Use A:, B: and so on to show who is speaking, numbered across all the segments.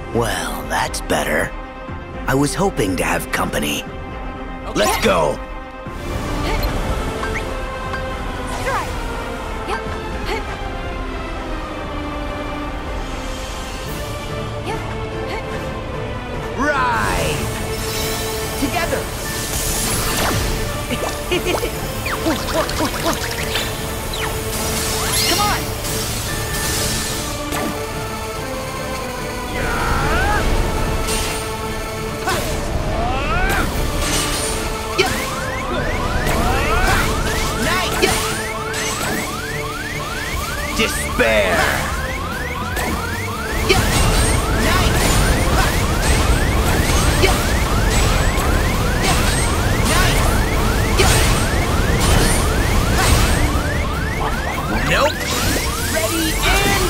A: Well, that's better. I was hoping to have company.
B: Okay.
A: Let's go!
B: Strike! Yep. Yep.
A: Ride!
C: Together! Come on!
A: Despair! Nope!
C: Ready and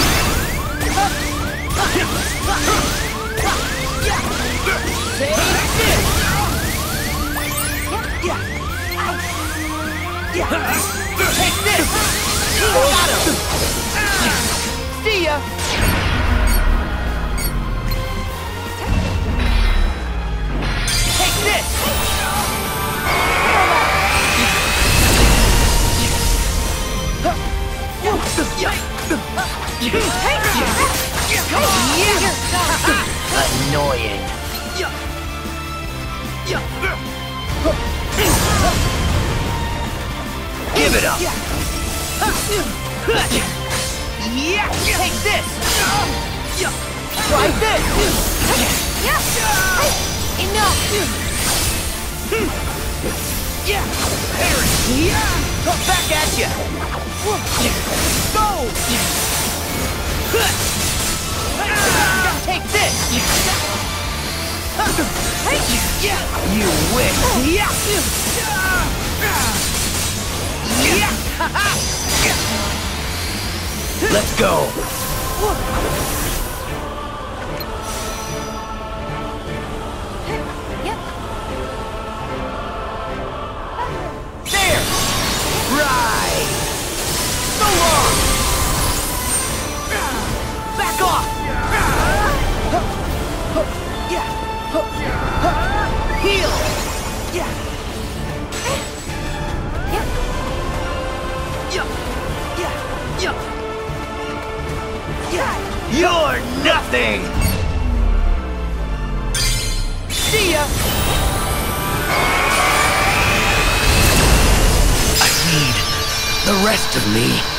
C: take this! Got him! See ya! Take this!
A: Annoying. Give it up!
C: Take this! Try this!
B: Enough!
C: Back at ya! Go! Take this!
A: You win! Let's go!
B: Yep.
C: There! Right! So long! Back off! Heal!
A: You're nothing!
C: See ya!
A: I need the rest of me.